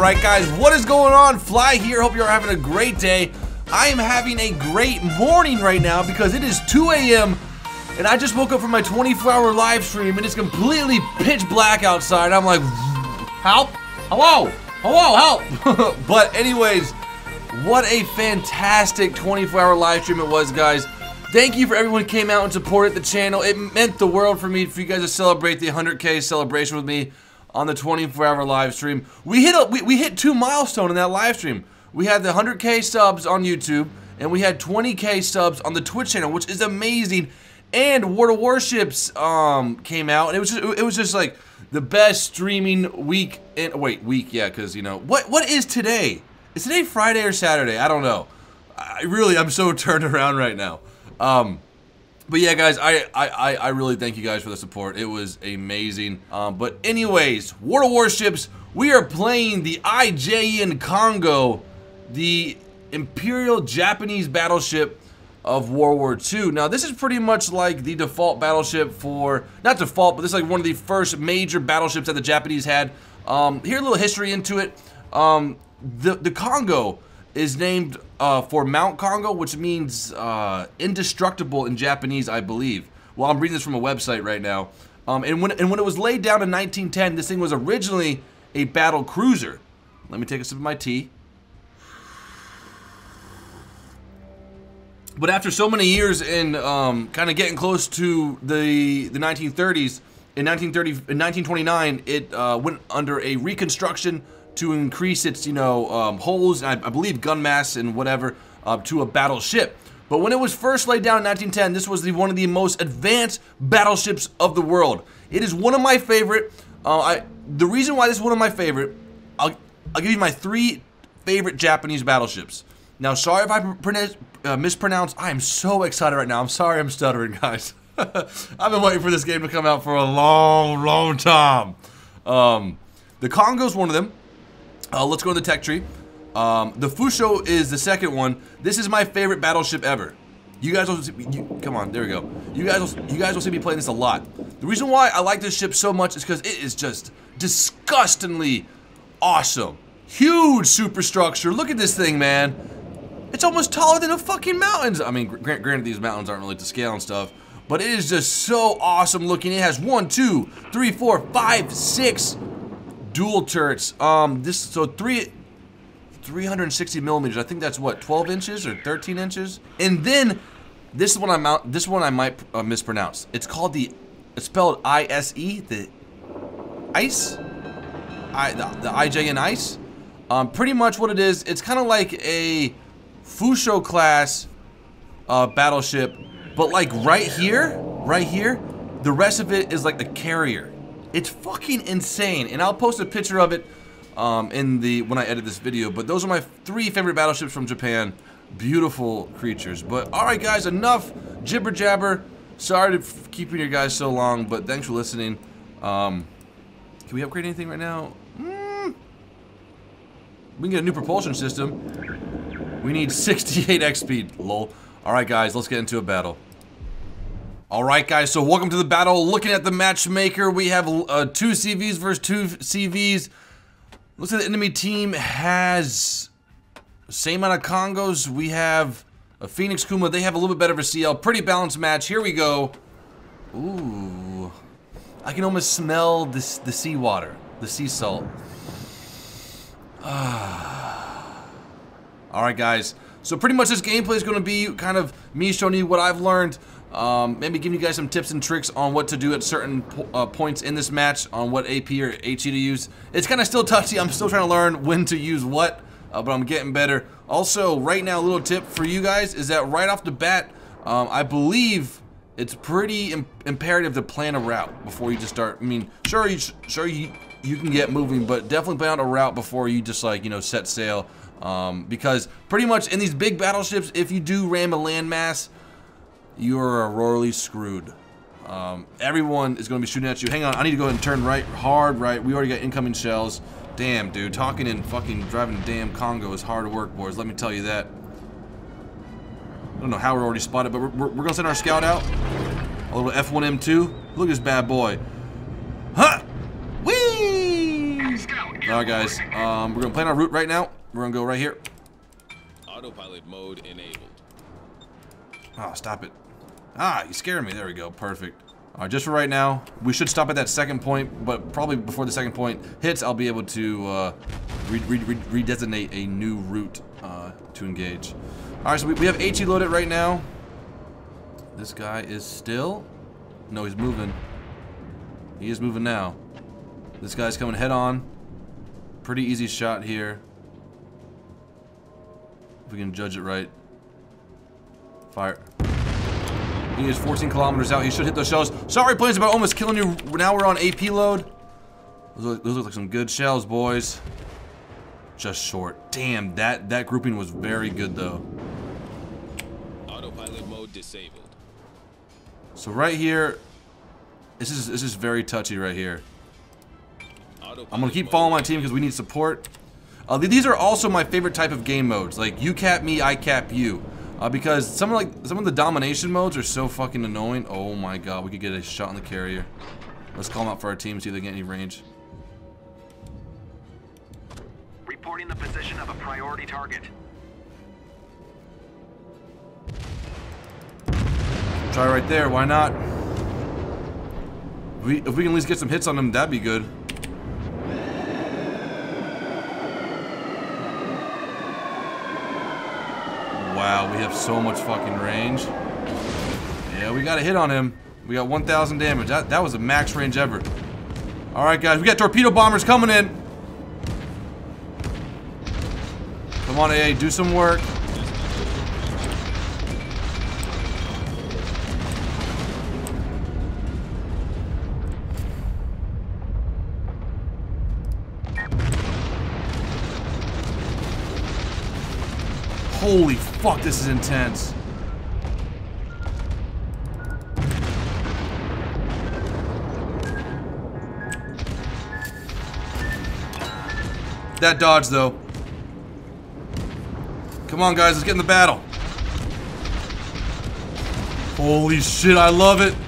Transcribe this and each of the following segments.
Alright guys, what is going on? Fly here, hope you're having a great day. I am having a great morning right now because it is 2 a.m. and I just woke up from my 24-hour live stream and it's completely pitch black outside. I'm like, help? Hello? Hello, help? But anyways, what a fantastic 24-hour live stream it was, guys. Thank you for everyone who came out and supported the channel. It meant the world for me for you guys to celebrate the 100K celebration with me on the 24-hour live stream. We hit 2 milestones in that live stream. We had the 100K subs on YouTube, and we had 20K subs on the Twitch channel, which is amazing. And World of Warships came out, and it was just like the best streaming week. Week, yeah, because you know what is today? Is today Friday or Saturday? I don't know. I'm so turned around right now. But yeah, guys, I really thank you guys for the support. It was amazing. But anyways, World of Warships, we are playing the IJN Kongo, the Imperial Japanese battleship of World War II. Now, this is pretty much like the default battleship for, not default, but this is like one of the first major battleships that the Japanese had. Here, a little history into it. The Kongo is named for Mount Kongo, which means indestructible in Japanese, I believe. Well, I'm reading this from a website right now. And when it was laid down in 1910, this thing was originally a battle cruiser. Let me take a sip of my tea. But after so many years in kind of getting close to the 1930s, in 1929, it went under a reconstruction to increase its, holes, and I believe gun mass and whatever, to a battleship. But when it was first laid down in 1910, this was one of the most advanced battleships of the world. It is one of my favorite. The reason why this is one of my favorite, I'll give you my 3 favorite Japanese battleships. Now, sorry if I mispronounce. I am so excited right now. I'm sorry I'm stuttering, guys. I've been waiting for this game to come out for a long, long time. The Kongo's one of them. Let's go to the tech tree. The Fusho is the second one. This is my favorite battleship ever. You guys will see, come on, there we go. You guys will see me playing this a lot. The reason why I like this ship so much is because it is just disgustingly awesome. Huge superstructure. Look at this thing, man. It's almost taller than the fucking mountains. I mean, granted, these mountains aren't really to scale and stuff, but it is just so awesome looking. It has 1, 2, 3, 4, 5, 6 dual turrets. 360 millimeters. I think that's what, 12 inches or 13 inches. And then this one I might mispronounce. It's called it's spelled I-S-E, the ICE, the IJN ICE. Pretty much what it is, it's kind of like a Fusho class battleship, but like right here, the rest of it is like the carrier. It's fucking insane, and I'll post a picture of it when I edit this video. But those are my 3 favorite battleships from Japan. Beautiful creatures. But all right, guys, enough jibber jabber. Sorry to keeping you guys so long, but thanks for listening. Can we upgrade anything right now? We can get a new propulsion system. We need 68x speed. Lol. All right, guys, let's get into a battle. All right, guys, so welcome to the battle. Looking at the matchmaker, we have 2 CVs versus 2 CVs. Looks like the enemy team has the same amount of Kongos. We have a Phoenix Kuma. They have a little bit better of a CL. Pretty balanced match. Here we go. Ooh. I can almost smell the seawater, the sea salt. Alright, guys. So pretty much this gameplay is going to be kind of me showing you what I've learned. Maybe giving you guys some tips and tricks on what to do at certain points in this match, on what AP or HE to use. It's kind of still touchy. I'm still trying to learn when to use what, but I'm getting better. Also, right now, a little tip for you guys is that right off the bat, I believe it's pretty imperative to plan a route before you just start. I mean, sure you can get moving, but definitely plan out a route before you just set sail. Because pretty much in these big battleships, if you do ram a landmass, you're royally screwed. Everyone is going to be shooting at you. Hang on, I need to go ahead and turn right, hard right. We already got incoming shells. Damn, dude, talking and fucking driving a damn Kongo is hard work, boys. Let me tell you that. I don't know how we're already spotted, but we're going to send our scout out. A little F1M2. Look at this bad boy. Huh! Whee! Alright, guys. We're gonna plan our route right now. We're gonna go right here. Autopilot mode enabled. Oh, stop it. Ah, you scared me. There we go. Perfect. Alright, just for right now, we should stop at that second point, but probably before the second point hits, I'll be able to redesignate a new route to engage. Alright, so we have HE loaded right now. This guy is still... No, he's moving. He is moving now. This guy's coming head on. Pretty easy shot here. If we can judge it right. Fire. He is 14 kilometers out. He should hit those shells. Sorry, planes, about almost killing you. Now we're on AP load. Those look like some good shells, boys. Just short. Damn, that grouping was very good, though. Autopilot mode disabled. So right here, this is very touchy right here. I'm gonna keep following my team because we need support. These are also my favorite type of game modes, like you cap me, I cap you. Because some of the domination modes are so fucking annoying. Oh my god, we could get a shot on the carrier. Let's call them out for our team, see if they get any range. Reporting the position of a priority target. Try right there, why not? If we can at least get some hits on them, that'd be good. Wow, we have so much fucking range. Yeah, we got a hit on him. We got 1,000 damage. That was the max range ever. Alright, guys, we got torpedo bombers coming in. Come on, AA, do some work. Holy fuck, this is intense. That dodge, though. Come on, guys, let's get in the battle. Holy shit, I love it.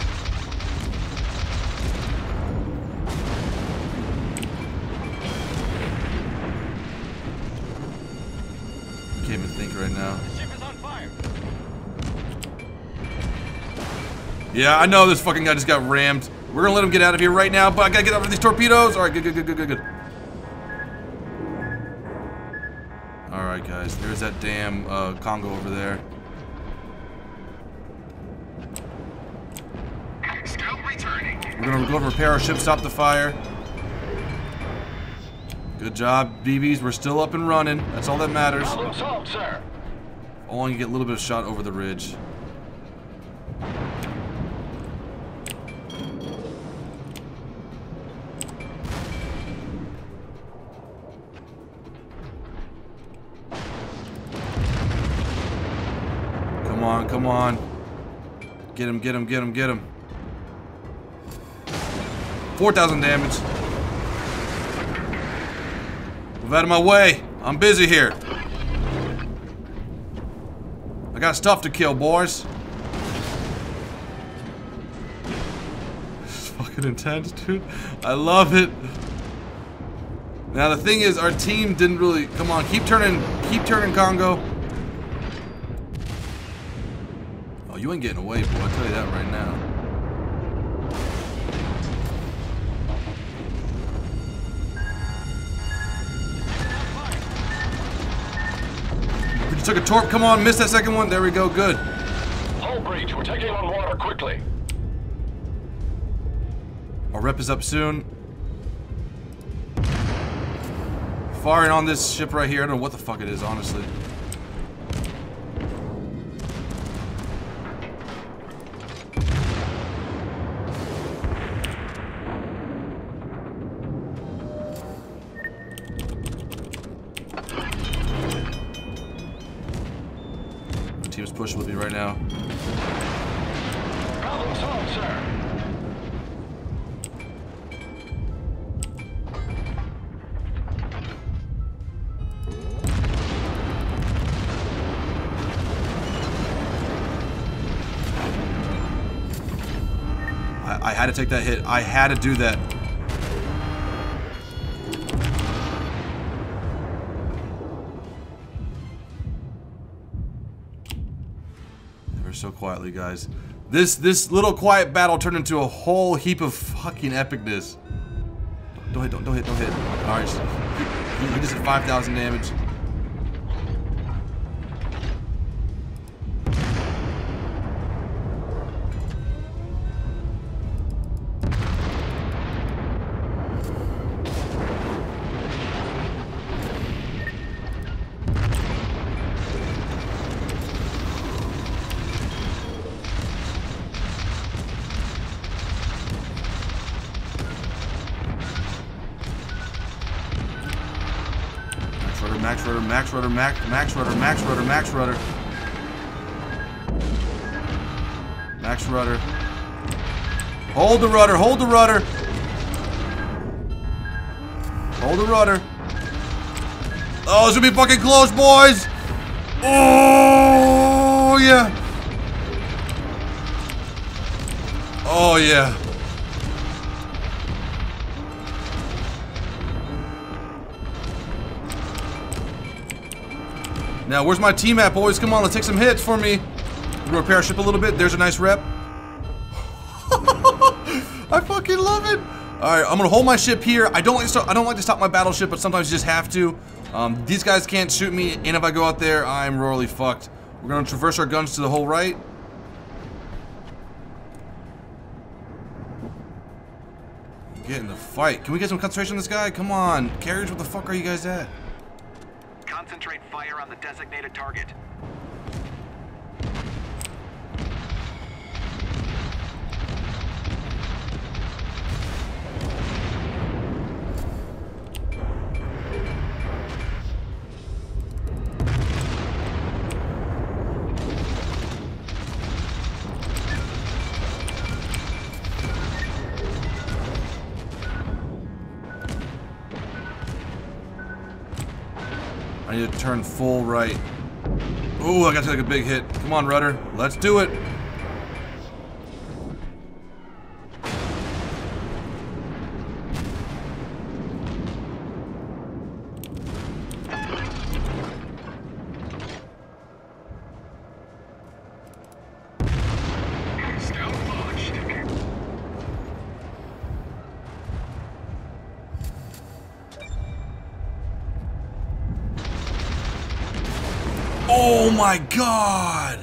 Can't even think right now. The ship is on fire. Yeah, I know this fucking guy just got rammed. We're gonna let him get out of here right now, but I gotta get over these torpedoes. Alright, good. Alright, guys, there's that damn Congo over there. Scout returning. We're gonna go repair our ship, stop the fire. Good job, BBs. We're still up and running. That's all that matters. Problem solved, sir. Only get a little bit of shot over the ridge. Come on. Get him. 4,000 damage. Move out of my way. I'm busy here. I got stuff to kill, boys. It's fucking intense, dude. I love it. Now the thing is, our team didn't really... Come on, keep turning Congo. Oh, you ain't getting away, boy. I'll tell you that right now. You took a torp. Come on, missed that second one. There we go. Good. Hull breach. We're taking on water quickly. Our rep is up soon. Firing on this ship right here. I don't know what the fuck it is, honestly. Team's pushing with me right now. Problem solved, sir. I had to take that hit. I had to do that. ever so quietly, guys. This little quiet battle turned into a whole heap of fucking epicness. Don't hit. Alright, he just did 5,000 damage. Max rudder. Hold the rudder. Hold the rudder. Oh, it's gonna be fucking close, boys. Oh, yeah. Oh, yeah. Now, where's my team at, boys? Come on, let's take some hits for me. Repair our ship a little bit. There's a nice rep. I fucking love it. All right, I'm gonna hold my ship here. I don't like to stop my battleship, but sometimes you just have to. These guys can't shoot me, and if I go out there, I'm royally fucked. We're gonna traverse our guns to the whole right. Get in the fight. Can we get some concentration on this guy? Come on, carriers. What the fuck are you guys at? Concentrate fire on the designated target. I need to turn full right. Ooh, I gotta take a big hit. Come on, rudder. Let's do it. Scout launched. Oh my god!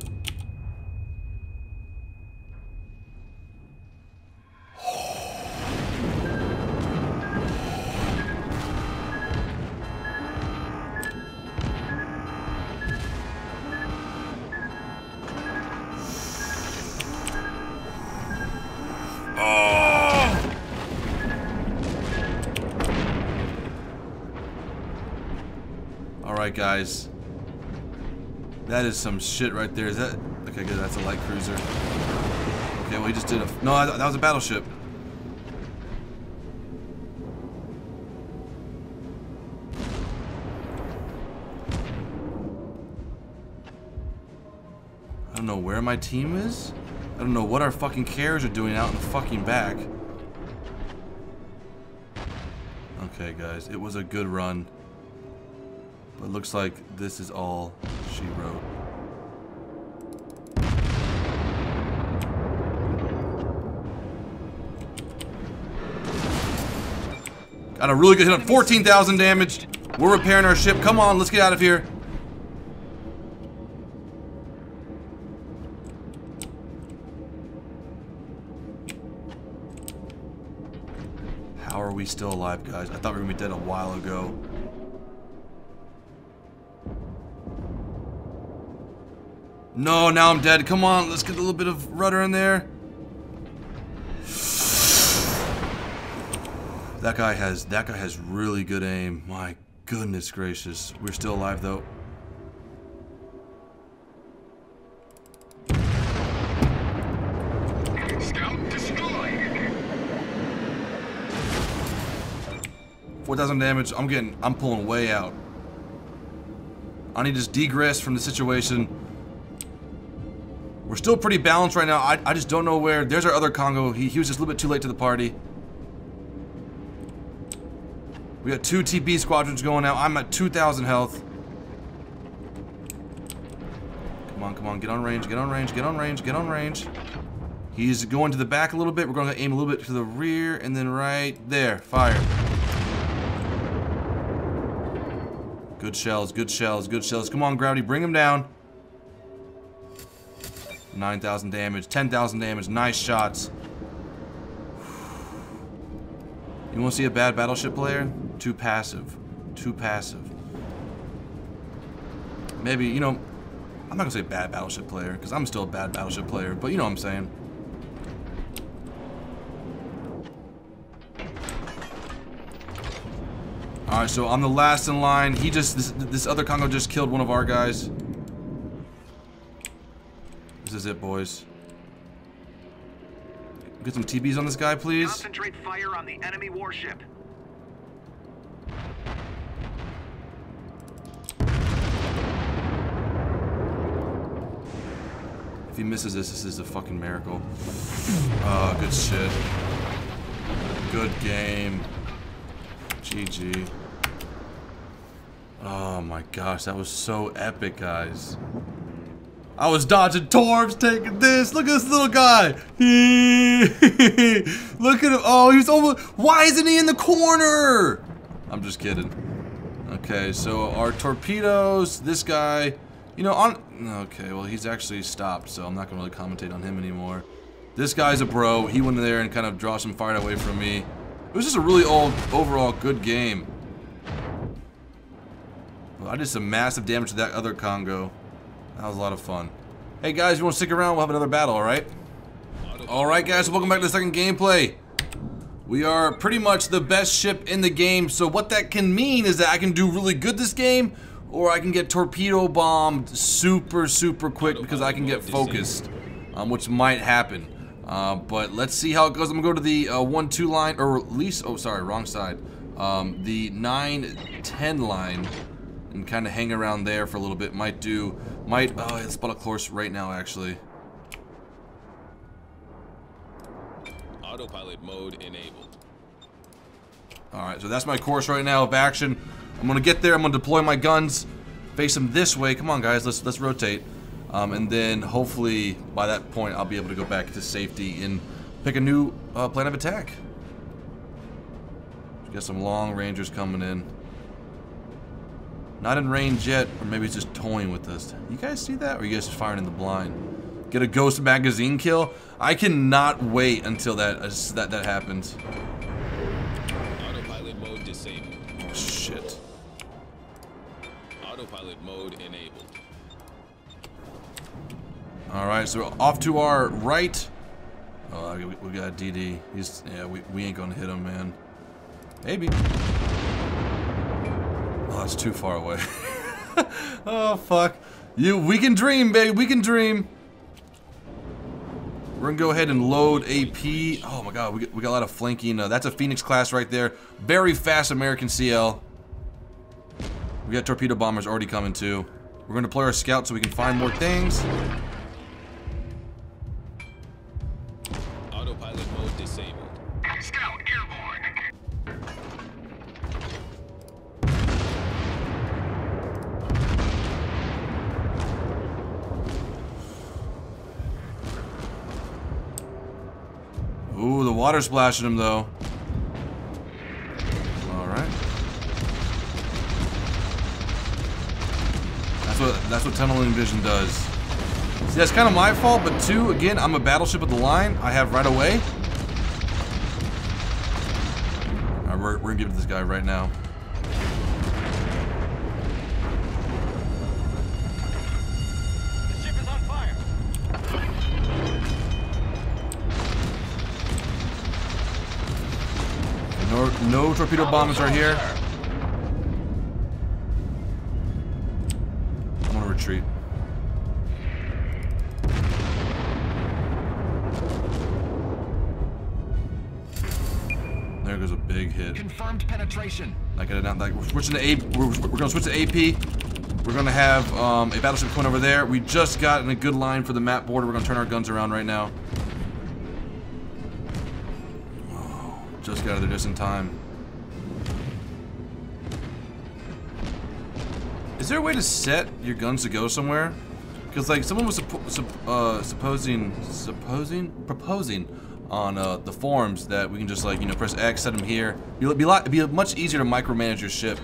Alright, guys. That is some shit right there. Is that... Okay, good. That's a light cruiser. Okay, well, he just did a... No, that was a battleship. I don't know where my team is. I don't know what our fucking carriers are doing out in the fucking back. Okay, guys. It was a good run. But it looks like this is all she wrote. Got a really good hit on 14,000 damage. We're repairing our ship. Come on, let's get out of here. How are we still alive, guys? I thought we were gonna be dead a while ago. No, now I'm dead. Come on, let's get a little bit of rudder in there. That guy has really good aim. My goodness gracious. We're still alive though. Scout destroyed. 4,000 damage. I'm pulling way out. I need to just degress from the situation. We're still pretty balanced right now. I just don't know where. There's our other Congo. He was just a little bit too late to the party. We got 2 TB squadrons going now. I'm at 2,000 health. come on, get on range, get on range, get on range, get on range. He's going to the back a little bit. We're going to aim a little bit to the rear, and then right there, fire. Good shells, good shells, good shells. Come on, Gravity, bring him down. 9,000 damage, 10,000 damage, nice shots. You want to see a bad battleship player? Too passive. Too passive. Maybe, you know, I'm not going to say bad battleship player, because I'm still a bad battleship player, but you know what I'm saying. Alright, so I'm the last in line. He just, this other Congo just killed one of our guys. This is it, boys. Get some TBs on this guy, please. Concentrate fire on the enemy warship. If he misses this is a fucking miracle. Oh, good shit. Good game. GG. Oh my gosh, that was so epic, guys. I was dodging Torbs, taking this. Look at this little guy. Look at him. Oh, he's almost. Why isn't he in the corner? I'm just kidding. Okay, so our torpedoes. This guy, you know, on. Okay, well, he's actually stopped, so I'm not gonna really commentate on him anymore. This guy's a bro. He went in there and kind of draw some fire away from me. It was just a really overall good game. Well, I did some massive damage to that other Congo. That was a lot of fun. Hey guys, you want to stick around? We'll have another battle, alright? Alright guys, welcome back to the second gameplay. We are pretty much the best ship in the game, so what that can mean is that I can do really good this game, or I can get torpedo bombed super quick because I can get focused, which might happen. But let's see how it goes. I'm gonna go to the 1-2 line, or at least, oh sorry, wrong side. The 9-10 line, and kind of hang around there for a little bit. Oh, let's spot a course right now, actually. Autopilot mode enabled. Alright, so that's my course right now of action. I'm gonna get there, I'm gonna deploy my guns, face them this way. Come on guys, let's rotate. And then hopefully by that point I'll be able to go back to safety and pick a new plan of attack. Got some long rangers coming in. Not in range yet, or maybe it's just toying with us. You guys see that? Or are you guys just firing in the blind? Get a ghost magazine kill? I cannot wait until that happens. Autopilot mode disabled. Oh, shit. Autopilot mode enabled. Alright, so off to our right. Oh, we got DD. Yeah, we ain't gonna hit him, man. Maybe. Oh, that's too far away. Oh, fuck. We can dream, baby. We can dream. We're gonna go ahead and load AP. Oh my god, we got a lot of flanking. That's a Phoenix class right there. Very fast American CL. We got torpedo bombers already coming too. We're gonna deploy our scouts so we can find more things. Autopilot mode disabled. Scout airborne. Ooh, the water splashing him though. Alright. That's what tunneling vision does. See, that's kind of my fault, but two, again, I'm a battleship of the line. I have right away. Alright, we're gonna give it to this guy right now. The ship is on fire. No torpedo bombers are here. I'm gonna retreat. There goes a big hit. Confirmed penetration. We're switching to AP. We're gonna switch to AP. We're gonna have a battleship coming over there. We just got in a good line for the map border. We're gonna turn our guns around right now. Oh, just got out of there just in time. Is there a way to set your guns to go somewhere? Because like someone was proposing on the forums that we can just like, you know, press X, set them here. It'd be much easier to micromanage your ship.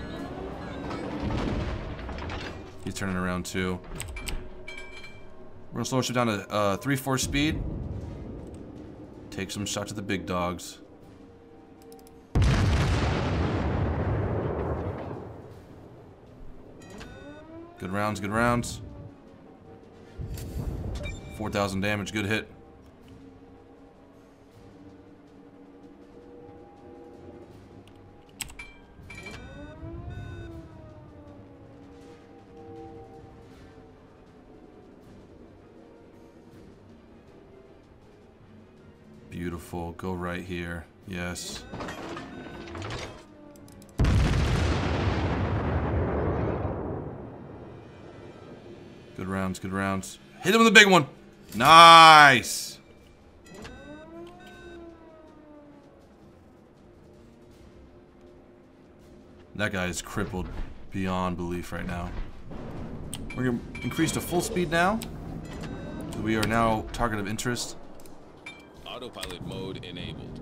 He's turning around too. We're gonna slow our ship down to 3-4 speed. Take some shots at the big dogs. Good rounds, good rounds. 4,000 damage, good hit. Beautiful, go right here, yes. Good rounds, good rounds. Hit him with a big one. Nice. That guy is crippled beyond belief right now. We're gonna increase to full speed now. We are now target of interest. Autopilot mode enabled.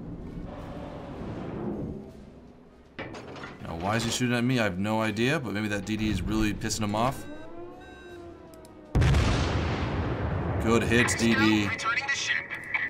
Now, why is he shooting at me? I have no idea, but maybe that DD is really pissing him off. Good hits, DD. Returning the ship.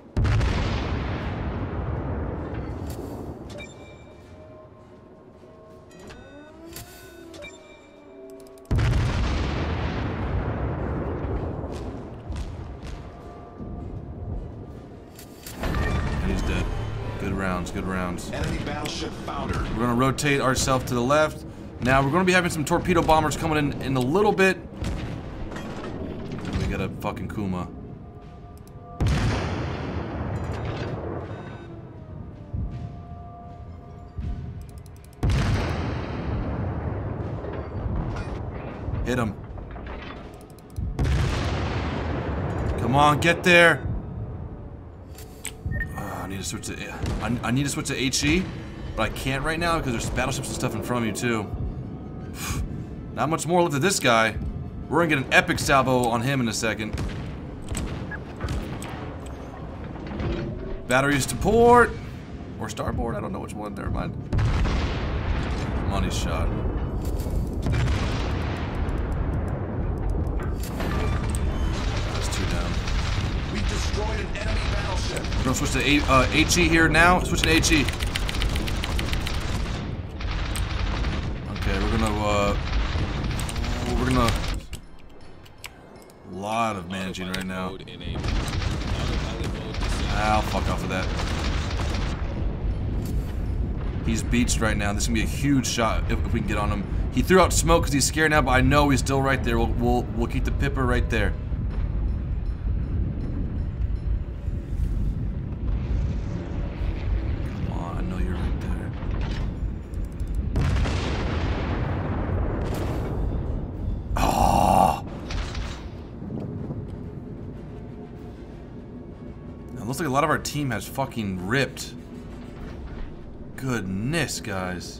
And he's dead. Good rounds, good rounds. Enemy battleship foundered. We're gonna rotate ourselves to the left. Now we're gonna be having some torpedo bombers coming in a little bit. We got a fucking Kuma. Hit him. Come on, get there. I need to switch to I need to switch to HE, but I can't right now because there's battleships and stuff in front of you too. Not much more left of this guy. We're gonna get an epic salvo on him in a second. Batteries to port or starboard. I don't know which one. Never mind. Money shot. That's 2 down. We destroyed an enemy battleship. We're gonna switch to HE here now. Switching to HE. Okay, we're gonna. A lot of managing right now. Mode enabled. Autopilot mode disabled. I'll fuck off of that. He's beached right now. This is gonna be a huge shot if we can get on him. He threw out smoke because he's scared now, but I know he's still right there. We'll keep the Pipper right there. Come on, I know you're right there. Oh! It looks like a lot of our team has fucking ripped. Goodness, guys.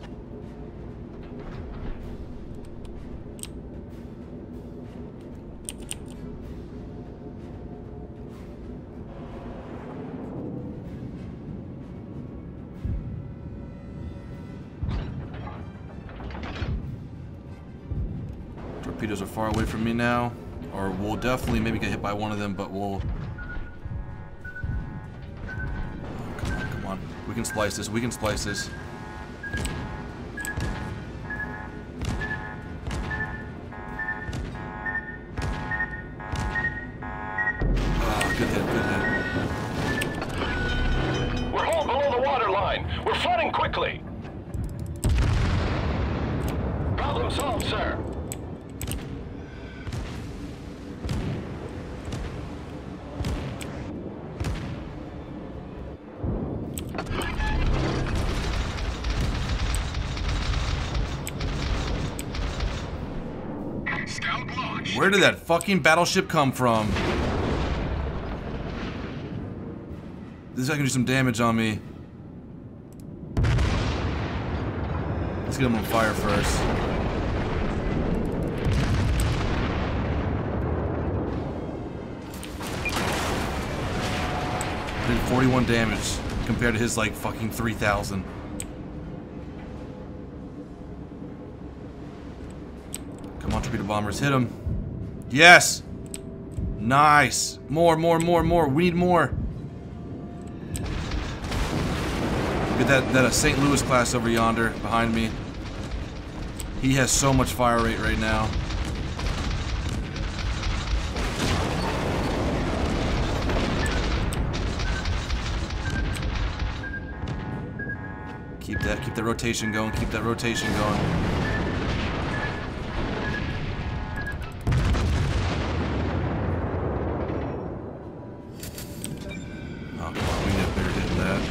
Torpedoes are far away from me now. Or we'll definitely maybe get hit by one of them, but we'll... Come on. We can splice this. We can splice this. Good hit, good hit. We're home below the water line. We're flooding quickly. Problem solved, sir. Scout launch. Where did that fucking battleship come from? This guy can do some damage on me. Let's get him on fire first. Did 41 damage compared to his like fucking 3,000. Come on, torpedo bombers, hit him. Yes! Nice! More. We need more. Look at that St. Louis class over yonder behind me. He has so much fire rate right now. Keep that rotation going. Keep that rotation going. Oh, come on, we need a bigger hit than that.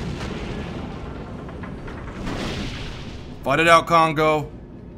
Fight it out, Congo.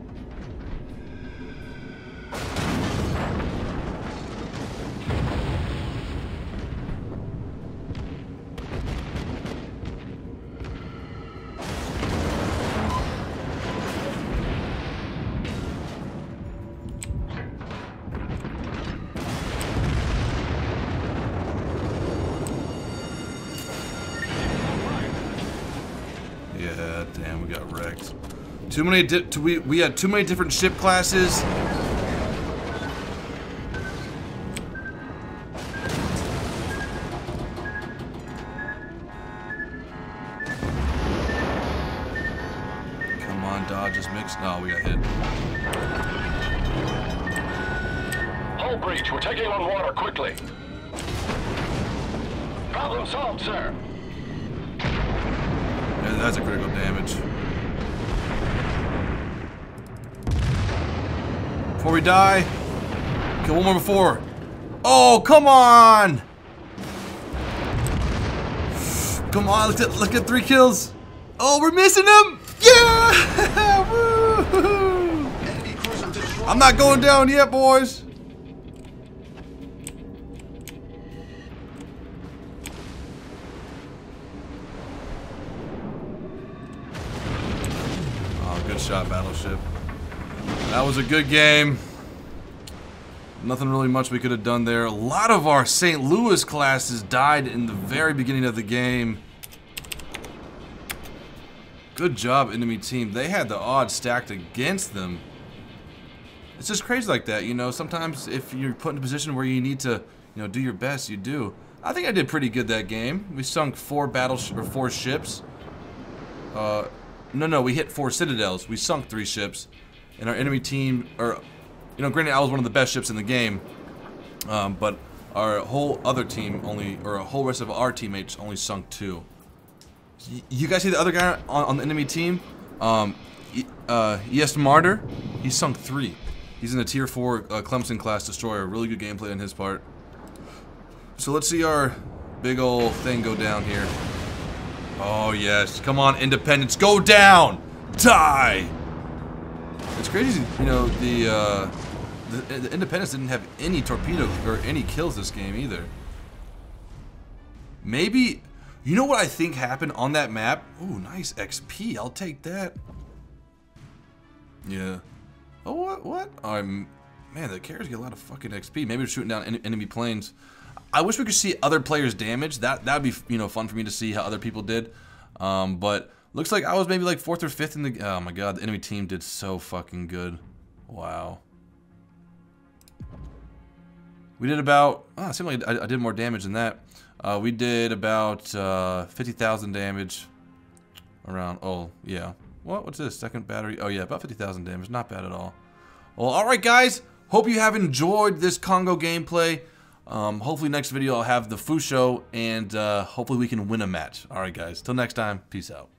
Yeah, damn, we got wrecked. Too many. We had too many different ship classes. Come on, Dodge is mixed. No, we got hit. Hull breach. We're taking on water quickly. Problem solved, sir. Yeah, that's a critical damage. Before we die, kill one more before. Oh, come on! Come on, let's get 3 kills. Oh, we're missing him! Yeah! Woo! I'm not going down yet, boys. Oh, good shot, Battleship. That was a good game. Nothing really much we could have done there. A lot of our St. Louis classes died in the very beginning of the game. Good job, enemy team. They had the odds stacked against them. It's just crazy like that, you know. Sometimes if you're put in a position where you need to, you know, do your best, you do. I think I did pretty good that game. We sunk 4 ships. No, we hit 4 citadels. We sunk 3 ships. And our enemy team, or, you know, granted I was one of the best ships in the game, but our whole other team only, or a whole rest of our teammates only sunk 2. You guys see the other guy on the enemy team? ES Martyr? He sunk 3. He's in a tier 4 Clemson class destroyer. Really good gameplay on his part. So let's see our big old thing go down here. Oh yes, come on, Independence, go down! Die! It's crazy, you know, the Independence didn't have any torpedo or any kills this game either. Maybe, you know what I think happened on that map? Ooh, nice XP, I'll take that. Yeah. Oh, what? Man, the carriers get a lot of fucking XP. Maybe they're shooting down enemy planes. I wish we could see other players' damage. That'd be, you know, fun for me to see how other people did. But looks like I was maybe like 4th or 5th in the. Oh my god, the enemy team did so fucking good. Wow. We did about. Oh, it seemed like I did more damage than that. We did about 50,000 damage. Around. Oh yeah. What's this? Second battery. Oh yeah, about 50,000 damage. Not bad at all. Well, all right, guys. Hope you have enjoyed this Congo gameplay. Hopefully next video I'll have the Fusho, and hopefully we can win a match. Alright guys, till next time, peace out.